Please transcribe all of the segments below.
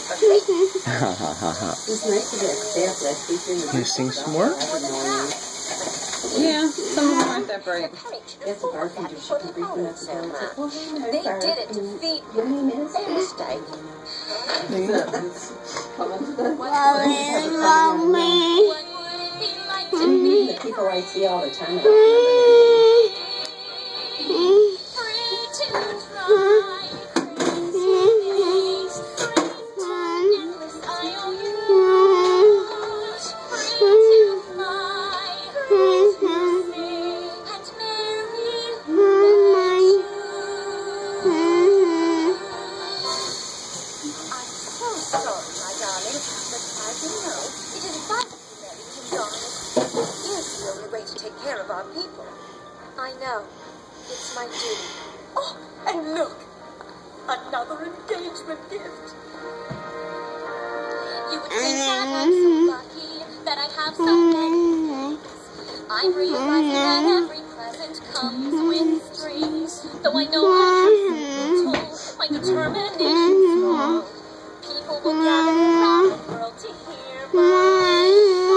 Can you sing some more? Yeah, some of them aren't that bright. They did it to feed me. They mistake. The people I see all the time. I know. It's my duty. Oh, and look! Another engagement gift. You would think that I'm so lucky that I have so many. I'm realizing that every present comes with strings. Though I know I have told my determination's strong. People will gather around the world to hear my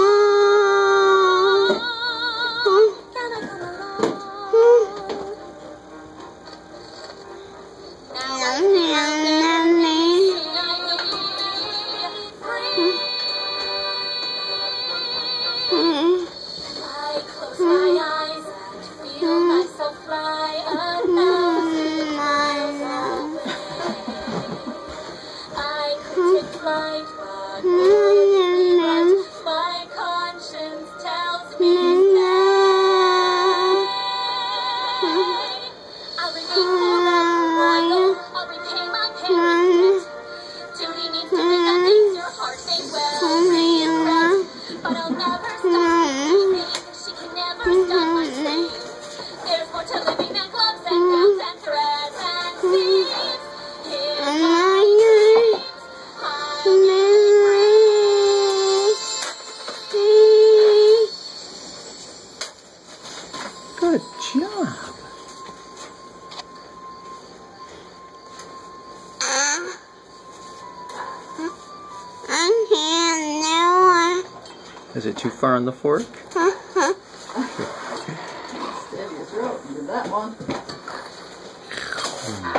Good job. Is it too far on the fork? Steady your throat. You did that one.